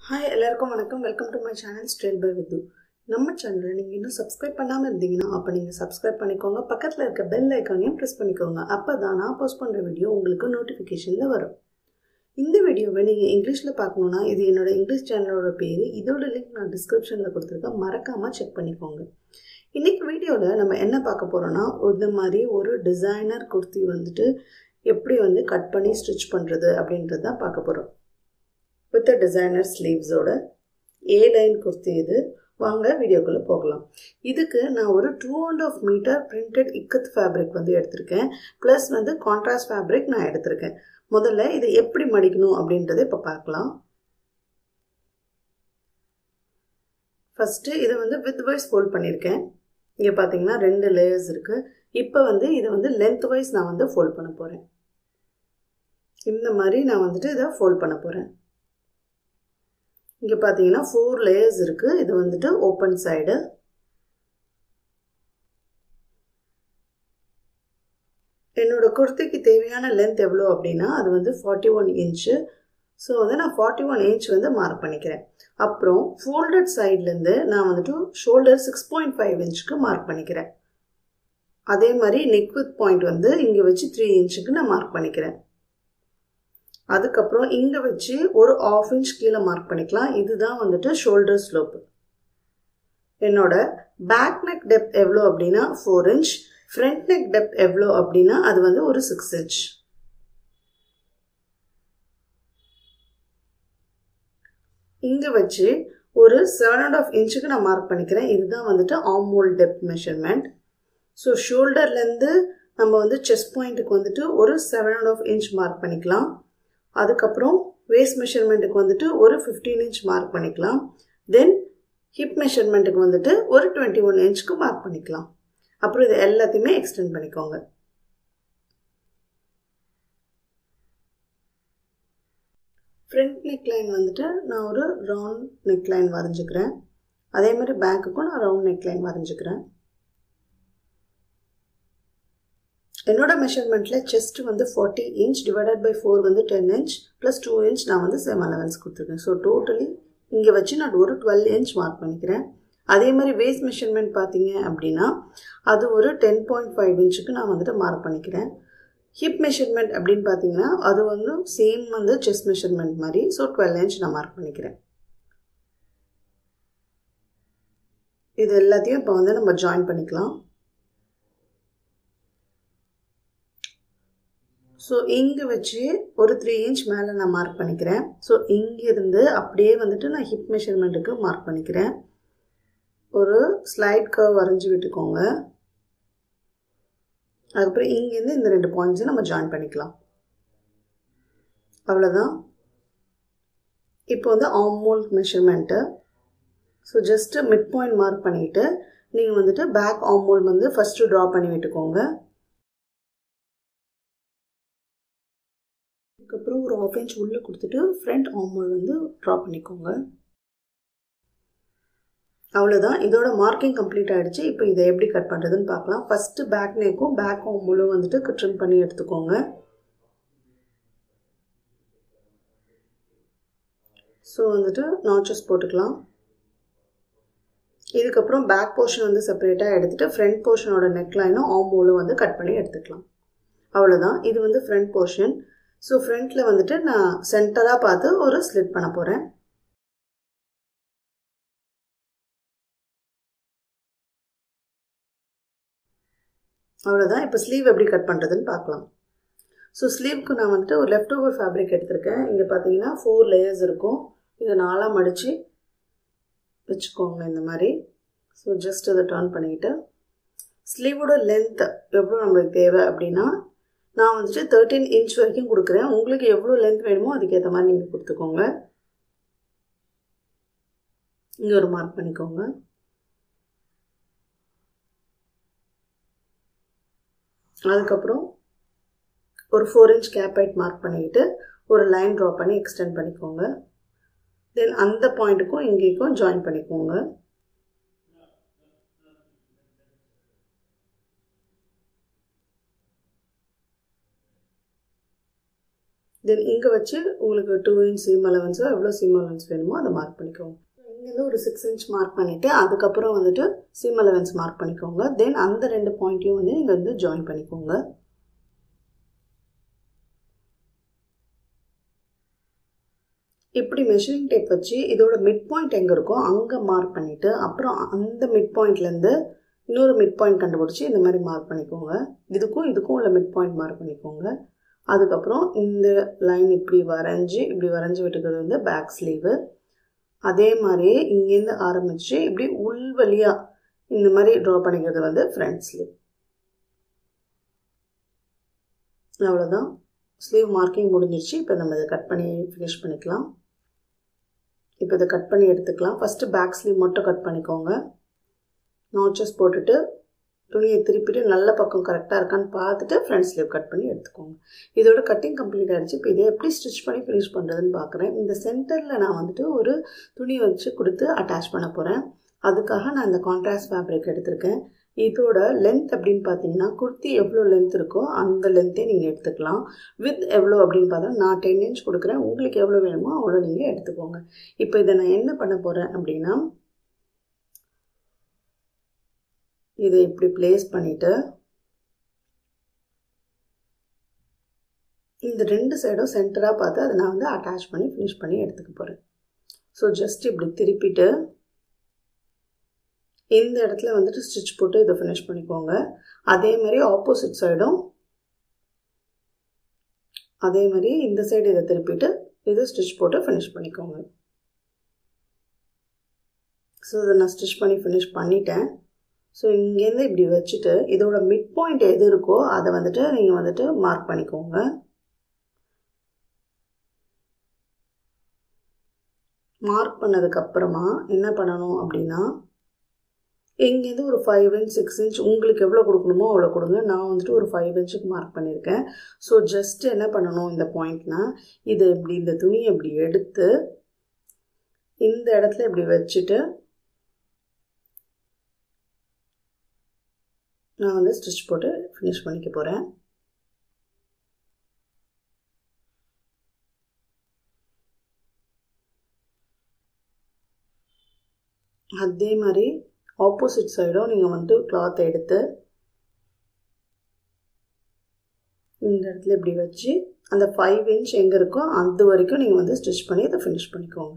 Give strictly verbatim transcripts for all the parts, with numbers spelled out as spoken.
Hi, எல்லாருக்கும் வணக்கம். Welcome to my channel Stylebyvidu. நம்ம சேனலை நீங்க இன்னும் subscribe பண்ணாம இருந்தீங்கன்னா அப்ப நீங்க subscribe பண்ணிக்கோங்க. பக்கத்துல இருக்க bell icon-ஐயும் press பண்ணிக்கோங்க. அப்பதான் நான் post பண்ற வீடியோ உங்களுக்கு notification-ல வரும். இந்த வீடியோவை நீங்க இங்கிலீஷ்ல பார்க்கணும்னா இது என்னோட இங்கிலீஷ் சேனலோட பேரு. இதோட லிங்க் நான் description-ல கொடுத்திருக்கேன். மறக்காம செக் பண்ணிக்கோங்க. இன்னைக்கு வீடியோல நம்ம என்ன பார்க்க போறோம்னா இந்த மாதிரி ஒரு டிசைனர் kurti வந்துட்டு எப்படி வந்து கட் பண்ணி ஸ்டிட்ச் பண்றது அப்படின்றத தான் பார்க்க போறோம். With the designer sleeves oda A-line kurti idu vaanga video kulla pogalam. Idukku na oru two and a half meter printed Ikkat fabric vandu eduthirken plus vandu contrast fabric na eduthirken. Modalla idu eppadi madikkanum அப்படின்றதை இப்ப பார்க்கலாம். First இத வந்து widthwise fold பண்ணிருக்கேன். இங்க பாத்தீங்கன்னா ரெண்டு layers இருக்கு. இப்போ வந்து இத வந்து lengthwise நான் வந்து fold பண்ண போறேன். இந்த மாதிரி நான் வந்துட்டு இத fold பண்ண போறேன். இங்க பாத்தீங்கன்னா four layers இருக்கு. இது வந்துட்டு open side. என்னோட kurtiக்கு தேவையான length எவ்வளவு அப்படினா அது வந்து forty-one inch. சோ வந்து நான் forty-one inch வந்து மார்க் பண்ணிக்கிறேன். அப்புறம் folded sideல இருந்து நான் வந்துட்டு shoulder six point five inchக்கு மார்க் பண்ணிக்கிறேன். அதே மாதிரி neck width point வந்து இங்க வச்சு three inchக்கு நான் மார்க் பண்ணிக்கிறேன். அதுக்கு அப்புறம் இங்க வச்சு ஒரு half inch கீழ மார்க் பண்ணிக்கலாம். இதுதான் வந்துட்டு shoulder slope. என்னோட back neck depth எவ்வளவு அப்படினா four inch, front neck depth எவ்வளவு அப்படினா அது வந்து ஒரு six inch. இங்க வச்சு ஒரு seven and a half inchக்கு நான் மார்க் பண்ணிக்கிறேன். இதுதான் வந்துட்டு armhole depth measurement. So shoulderல இருந்து நம்ம வந்து chest pointக்கு வந்துட்டு ஒரு seven and a half inch mark பண்ணிக்கலாம். அதுக்கு அப்புறம் waist measurementக்கு வந்துட்டு ஒரு fifteen inch மார்க் பண்ணிக்கலாம். Then hip measurementக்கு வந்துட்டு ஒரு twenty-one inchக்கு மார்க் பண்ணிக்கலாம். அப்புறம் இது எல்லாத்தையுமே எக்ஸ்டெண்ட் பண்ணிக்கோங்க. front neckline வந்துட்டு நான் ஒரு round neckline வரைஞ்சுக்கிறேன். அதே மாதிரி பேக்குக்கும் நான் round neckline வரைஞ்சுக்கிறேன். என்னோட மெஷர்மென்ட்ல chest வந்து forty inch divided by four வந்து ten inch plus two inch நான் வந்து seam allowance கொடுத்திருக்கேன். சோ டோட்டலி இங்க வச்சு நான் ஒரு twelve inch மார்க் பண்ணிக்கிறேன். அதே மாதிரி waist measurement பாத்தீங்க அப்படினா அது ஒரு ten point five inchக்கு நான் வந்துட்டு மார்க் பண்ணிக்கிறேன். hip measurement அப்படினு பாத்தீங்கன்னா அது வந்து சேம் வந்து chest measurement மாதிரி சோ twelve inch நான் மார்க் பண்ணிக்கிறேன். இது எல்லாத்தையும் இப்ப வந்து நம்ம ஜாயின் பண்ணிக்கலாம். சோ இங்க வச்சு ஒரு three inch மேல நான் மார்க் பண்ணிக்கிறேன். சோ இங்க இருந்து அப்படியே வந்துட்டு நான் hip measurementக்கு மார்க் பண்ணிக்கிறேன். ஒரு ஸ்லைட் கர்வ் வரைஞ்சு விட்டுக்கோங்க. அதுக்கு அப்புறம் இங்க இருந்து இந்த ரெண்டு பாயிண்ட்ஸ் நம்ம ஜாயின் பண்ணிக்கலாம். அவ்வளவுதான். இப்போ வந்து armhole measurement. So just mid point mark பண்ணிட்டு நீங்க வந்துட்டு பேக் armhole வந்து ஃபர்ஸ்ட் டிரா பண்ணி விட்டுக்கோங்க. அப்புறம் ஒரு half inch உள்ள கொடுத்துட்டு front armhole வந்து டிரா பண்ணிக்கோங்க. அவ்வளவுதான். இதோட மார்க்கிங் கம்ப்ளீட் ஆயிடுச்சு. இப்போ இதை எப்படி கட் பண்றதுன்னு பார்க்கலாம். ஃபர்ஸ்ட் பேக் neckக்கும் பேக் armhole வந்துட்டு ட்ரிம் பண்ணி எடுத்துக்கோங்க. சோ வந்துட்டு நாட்சஸ் போட்டுக்கலாம். இதுக்கு அப்புறம் பேக் போர்ஷன் வந்து செப்பரேட்டா எடுத்துட்டு front போர்ஷனோட neckline-உம் armhole வந்து கட் பண்ணி எடுத்துக்கலாம். அவ்வளவுதான். இது வந்து front portion. சோ ஃப்ரண்ட்ல வந்துட்டு நான் சென்டரா பார்த்து ஒரு ஸ்லிட் பண்ண போறேன். அவ்வளவுதான். இப்போ ஸ்லீவ் எப்படி கட் பண்றதுன்னு பார்க்கலாம். சோ ஸ்லீவ்க்கு நான் வந்துட்டு ஒரு லெஃப்ட் ஓவர் ஃபேப்ரிக் எடுத்துர்க்கேன். இங்க பாத்தீங்கன்னா four லேயர்ஸ் இருக்கும். இத நாலா மடிச்சு வெச்சுக்கோங்க இந்த மாதிரி. சோ ஜஸ்ட் அத டர்ன் பண்ணிட்டு ஸ்லீவோட லெந்த் எவ்வளவு நமக்கு தேவை அப்படினா நான் வந்துட்டு thirteen inch வரைக்கும் கொடுக்கிறேன். உங்களுக்கு எவ்வளவு லெந்த் வேணுமோ அதுக்கு ஏத்த மாதிரி நீங்க கொடுத்துக்கோங்க. இங்க ஒரு மார்க் பண்ணிக்கோங்க. அதுக்கு அப்புறம் ஒரு four inch cap height mark பண்ணிட்டு ஒரு லைன் டிரா பண்ணி எக்ஸ்டெண்ட் பண்ணிக்கோங்க. தென் அந்த பாயிண்ட்க்கும் இங்கேக்கும் ஜாயின் பண்ணிக்கோங்க. தென் இங்கே வச்சு உங்களுக்கு டூ இன்ச் சீம் அலவன்ஸோ எவ்வளோ சீம் அலவன்ஸ் வேணுமோ அதை மார்க் பண்ணிக்கோங்க. இங்கேருந்து ஒரு சிக்ஸ் இன்ச் மார்க் பண்ணிவிட்டு அதுக்கப்புறம் வந்துட்டு சீம் அலவன்ஸ் மார்க் பண்ணிக்கோங்க. தென் அந்த ரெண்டு பாயிண்ட்டையும் வந்து நீங்கள் வந்து ஜாயின் பண்ணிக்கோங்க. இப்படி மெஷரிங் டேப் வச்சு இதோட மிட் பாயிண்ட் எங்கே இருக்கோ அங்கே மார்க் பண்ணிவிட்டு அப்புறம் அந்த மிட் பாயிண்ட்லேருந்து இன்னொரு மிட் பாயிண்ட் கண்டுபிடிச்சி இந்த மாதிரி மார்க் பண்ணிக்கோங்க. இதுக்கும் இதுக்கும் உள்ள மிட் பாயிண்ட் மார்க் பண்ணிக்கோங்க. அதுக்கப்புறம் இந்த லைன் இப்படி வரைஞ்சி இப்படி வரைஞ்சி விட்டுக்கிறது வந்து பேக் ஸ்லீவு. அதே மாதிரியே இங்கேருந்து ஆரம்பித்து இப்படி உள் வழியாக இந்த மாதிரி ட்ரா பண்ணிக்கிறது வந்து ஃப்ரண்ட் ஸ்லீவ். அவ்வளோதான், ஸ்லீவ் மார்க்கிங் முடிஞ்சிருச்சு. இப்போ நம்ம இதை கட் பண்ணி ஃபினிஷ் பண்ணிக்கலாம். இப்போ இதை கட் பண்ணி எடுத்துக்கலாம். ஃபஸ்ட்டு பேக் ஸ்லீவ் மட்டும் கட் பண்ணிக்கோங்க. நாச்சஸ் போட்டுட்டு துணியை திருப்பிட்டு நல்ல பக்கம் கரெக்டாக இருக்கான்னு பார்த்துட்டு ஃப்ரண்ட் ஸ்லீவ் கட் பண்ணி எடுத்துக்கோங்க. இதோட கட்டிங் கம்ப்ளீட் ஆகிடுச்சு. இப்போ இதை எப்படி ஸ்டிச் பண்ணி ஃபினிஷ் பண்ணுறதுன்னு பார்க்குறேன். இந்த சென்டரில் நான் வந்துட்டு ஒரு துணி வச்சு கொடுத்து அட்டாச் பண்ண போகிறேன். அதுக்காக நான் இந்த கான்ட்ராஸ்ட் ஃபேப்ரிக் எடுத்திருக்கேன். இதோட லென்த் அப்படின்னு பார்த்தீங்கன்னா குர்த்தி எவ்வளோ லென்த் இருக்கோ அந்த லென்த்தே நீங்கள் எடுத்துக்கலாம். வித் எவ்வளோ அப்படின்னு பார்த்தா நான் டென் இன்ச் கொடுக்குறேன். உங்களுக்கு எவ்வளோ வேணுமோ அவ்வளோ நீங்கள் எடுத்துக்கோங்க. இப்போ இதை நான் என்ன பண்ண போகிறேன் அப்படின்னா இதை இப்படி பிளேஸ் பண்ணிவிட்டு இந்த ரெண்டு சைடும் சென்டராக பார்த்து அதை நான் வந்து அட்டாச் பண்ணி ஃபினிஷ் பண்ணி எடுத்துக்க போகிறேன். ஸோ ஜஸ்ட் இப்படி திருப்பிட்டு இந்த இடத்துல வந்துட்டு ஸ்டிச் போட்டு இதை ஃபினிஷ் பண்ணிக்கோங்க. அதே மாதிரி ஆப்போசிட் சைடும் அதே மாதிரி இந்த சைடு இதை திருப்பிட்டு இதை ஸ்டிச் போட்டு ஃபினிஷ் பண்ணிக்கோங்க. ஸோ இதை நான் ஸ்டிச் பண்ணி ஃபினிஷ் பண்ணிட்டேன். ஸோ இங்கேருந்து இப்படி வச்சுட்டு இதோட மிட் பாயிண்ட் எது இருக்கோ அதை வந்துட்டு நீங்கள் வந்துட்டு மார்க் பண்ணிக்கோங்க. மார்க் பண்ணதுக்கப்புறமா என்ன பண்ணணும் அப்படின்னா இங்கேருந்து ஒரு ஃபைவ் இன்ச் சிக்ஸ் இன்ச் உங்களுக்கு எவ்வளோ கொடுக்கணுமோ அவ்வளோ கொடுங்க. நான் வந்துட்டு ஒரு ஃபைவ் இன்ச்சுக்கு மார்க் பண்ணியிருக்கேன். ஸோ ஜஸ்ட் என்ன பண்ணணும் இந்த பாயிண்ட்னா இதை இப்படி இந்த துணியை இப்படி எடுத்து இந்த இடத்துல இப்படி வச்சுட்டு நான் வந்து ஸ்டிச் போட்டு ஃபினிஷ் பண்ணிக்க போகிறேன். அதே மாதிரி ஆப்போசிட் சைடும் நீங்கள் வந்து கிளாத்தை எடுத்து இந்த இடத்துல இப்படி வச்சு அந்த ஃபைவ் இன்ச் எங்கே இருக்கோ அது வரைக்கும் நீங்கள் வந்து ஸ்டிச் பண்ணி அதை ஃபினிஷ் பண்ணிக்கோங்க.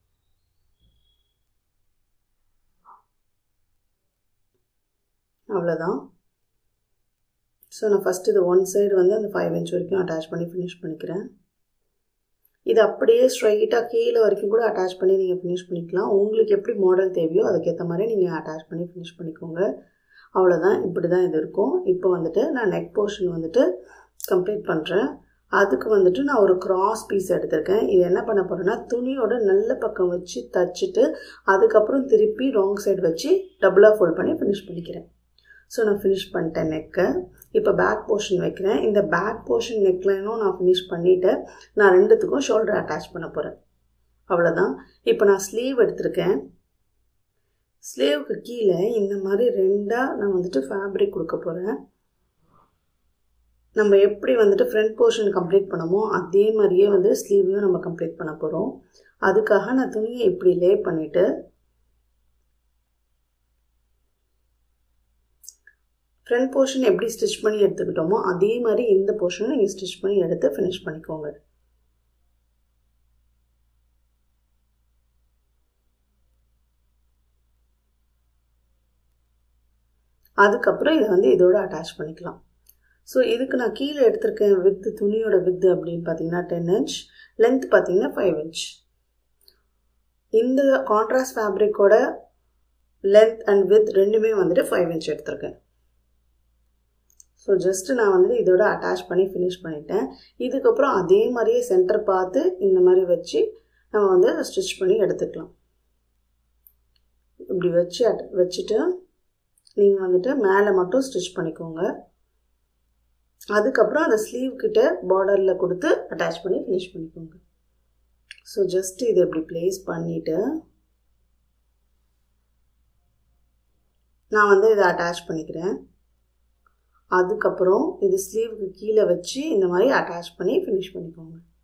அவ்வளோதான். ஸோ நான் ஃபஸ்ட்டு இது ஒன் சைடு வந்து அந்த ஃபைவ் இன்ச் வரைக்கும் அட்டாச் பண்ணி ஃபினிஷ் பண்ணிக்கிறேன். இது அப்படியே ஸ்ட்ரைட்டாக கீழே வரைக்கும் கூட அட்டாச் பண்ணி நீங்கள் ஃபினிஷ் பண்ணிக்கலாம். உங்களுக்கு எப்படி மாடல் தேவையோ அதுக்கேற்ற மாதிரி நீங்கள் அட்டாச் பண்ணி ஃபினிஷ் பண்ணிக்கோங்க. அவ்வளோதான், இப்படி தான் இது இருக்கும். இப்போ வந்துட்டு நான் நெக் போர்ஷன் வந்துட்டு கம்ப்ளீட் பண்ணுறேன். அதுக்கு வந்துட்டு நான் ஒரு கிராஸ் பீஸ் எடுத்திருக்கேன். இது என்ன பண்ண போகிறேன்னா துணியோட நல்ல பக்கம் வச்சு தச்சுட்டு அதுக்கப்புறம் திருப்பி ராங் சைடு வச்சு டபுளாக ஃபோல்ட் பண்ணி ஃபினிஷ் பண்ணிக்கிறேன். ஸோ நான் ஃபினிஷ் பண்ணிட்டேன் நெக்கை. இப்போ பேக் போர்ஷன் வைக்கிறேன். இந்த பேக் போர்ஷன் நெக்லைனும் நான் ஃபினிஷ் பண்ணிவிட்டு நான் ரெண்டுத்துக்கும் ஷோல்டர் அட்டாச் பண்ண போகிறேன். அவ்வளோதான். இப்போ நான் ஸ்லீவ் எடுத்திருக்கேன். ஸ்லீவுக்கு கீழே இந்த மாதிரி ரெண்டாக நான் வந்துட்டு ஃபேப்ரிக் கொடுக்க போகிறேன். நம்ம எப்படி வந்துட்டு ஃப்ரண்ட் போர்ஷன் கம்ப்ளீட் பண்ணமோ அதே மாதிரியே வந்து ஸ்லீவையும் நம்ம கம்ப்ளீட் பண்ண போகிறோம். அதுக்காக நான் துணியை இப்படி லே பண்ணிவிட்டு ஃப்ரண்ட் போர்ஷன் எப்படி ஸ்டிச் பண்ணி எடுத்துக்கிட்டோமோ அதே மாதிரி இந்த போர்ஷனை நீங்கள் ஸ்டிச் பண்ணி எடுத்து ஃபினிஷ் பண்ணிக்கோங்க. அதுக்கப்புறம் இதை வந்து இதோட அட்டாச் பண்ணிக்கலாம். ஸோ இதுக்கு நான் கீழே எடுத்திருக்கேன் வித்து துணியோட வித்து அப்படின்னு பார்த்தீங்கன்னா டென் இன்ச், லென்த் பார்த்தீங்கன்னா ஃபைவ் இன்ச். இந்த கான்ட்ராஸ்ட் ஃபேப்ரிக்கோட லென்த் அண்ட் வித் ரெண்டுமே வந்துட்டு ஃபைவ் இன்ச் எடுத்திருக்கேன். ஸோ ஜஸ்ட்டு நான் வந்து இதோட அட்டாச் பண்ணி ஃபினிஷ் பண்ணிட்டேன். இதுக்கப்புறம் அதே மாதிரியே சென்டர் பார்த்து இந்த மாதிரி வச்சு நம்ம வந்து ஸ்டிச் பண்ணி எடுத்துக்கலாம். இப்படி வச்சு அட் வச்சுட்டு நீங்கள் வந்துட்டு மேலே மட்டும் ஸ்டிச் பண்ணிக்கோங்க. அதுக்கப்புறம் அந்த ஸ்லீவ் கிட்ட பார்டரில் கொடுத்து அட்டாச் பண்ணி ஃபினிஷ் பண்ணிக்கோங்க. ஸோ ஜஸ்ட்டு இதை இப்படி ப்ளேஸ் பண்ணிவிட்டு நான் வந்து இதை அட்டாச் பண்ணிக்கிறேன். அதுக்கப்புறம் இது ஸ்லீவுக்கு கீழே வச்சு இந்த மாதிரி அட்டாச் பண்ணி ஃபினிஷ் பண்ணிக்கோங்க.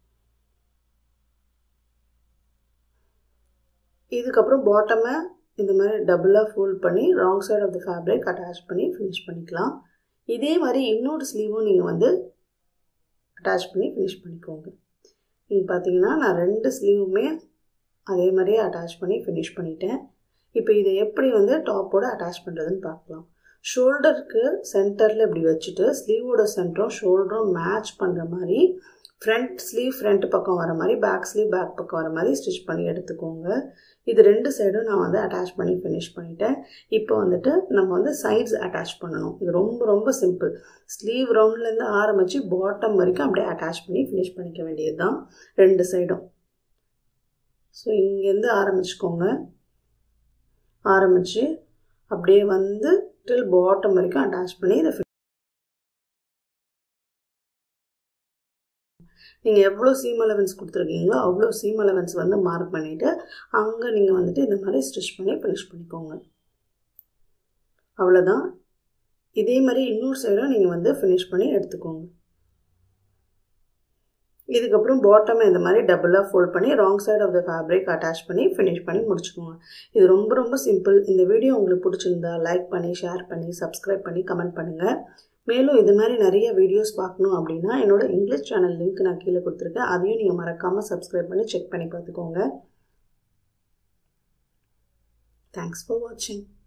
இதுக்கப்புறம் பாட்டமை இந்த மாதிரி டபுளாக ஃபோல்ட் பண்ணி wrong side of the fabric attach பண்ணி ஃபினிஷ் பண்ணிக்கலாம். இதே மாதிரி இன்னொரு ஸ்லீவும் நீங்கள் வந்து அட்டாச் பண்ணி ஃபினிஷ் பண்ணிக்கோங்க. நீங்கள் பார்த்தீங்கன்னா நான் ரெண்டு ஸ்லீவுமே அதே மாதிரியே அட்டாச் பண்ணி ஃபினிஷ் பண்ணிட்டேன். இப்போ இதை எப்படி வந்து டாப்போட அட்டாச் பண்ணுறதுன்னு பார்க்கலாம். ஷோல்டருக்கு சென்டரில் இப்படி வச்சுட்டு ஸ்லீவோட சென்டரும் ஷோல்டரும் மேட்ச் பண்ணுற மாதிரி ஃப்ரண்ட் ஸ்லீவ் ஃப்ரண்ட் பக்கம் வர மாதிரி பேக் ஸ்லீவ் பேக் பக்கம் வர மாதிரி ஸ்டிச் பண்ணி எடுத்துக்கோங்க. இது ரெண்டு சைடும் நான் வந்து அட்டாச் பண்ணி ஃபினிஷ் பண்ணிட்டேன். இப்போ வந்துட்டு நம்ம வந்து சைட்ஸ் அட்டாச் பண்ணணும். இது ரொம்ப ரொம்ப சிம்பிள். ஸ்லீவ் ரவுண்ட்லேருந்து ஆரம்பித்து பாட்டம் வரைக்கும் அப்படியே அட்டாச் பண்ணி ஃபினிஷ் பண்ணிக்க வேண்டியது தான் ரெண்டு சைடும். ஸோ இங்கேருந்து ஆரம்பிச்சுக்கோங்க. ஆரம்பித்து அப்படியே வந்து டில் பாட்டம் வரைக்கும் அட்டாச் பண்ணி இதை நீங்கள் எவ்வளோ சீம் அலவன்ஸ் கொடுத்துருக்கீங்களோ அவ்வளோ சீம் அலவன்ஸ் வந்து மார்க் பண்ணிவிட்டு அங்கே நீங்கள் வந்துட்டு இந்த மாதிரி ஸ்டிச் பண்ணி ஃபினிஷ் பண்ணிக்கோங்க. அவ்வளோதான். இதே மாதிரி இன்னொரு சைடும் நீங்கள் வந்து ஃபினிஷ் பண்ணி எடுத்துக்கோங்க. இதுக்கப்புறம் பாட்டமை இந்த மாதிரி டபுளாக ஃபோல்ட் பண்ணி wrong side of the fabric attach பண்ணி ஃபினிஷ் பண்ணி முடிச்சுக்கோங்க. இது ரொம்ப ரொம்ப சிம்பிள். இந்த வீடியோ உங்களுக்கு பிடிச்சிருந்தா லைக் பண்ணி ஷேர் பண்ணி சப்ஸ்கிரைப் பண்ணி கமெண்ட் பண்ணுங்கள். மேலும் இது மாதிரி நிறைய வீடியோஸ் பார்க்கணும் அப்படின்னா என்னோட இங்கிலீஷ் சேனல் லிங்க் நான் கீழே கொடுத்துருக்கேன். அதையும் நீங்கள் மறக்காமல் சப்ஸ்கிரைப் பண்ணி செக் பண்ணி பார்த்துக்கோங்க. தேங்க்ஸ் ஃபார் வாட்சிங்.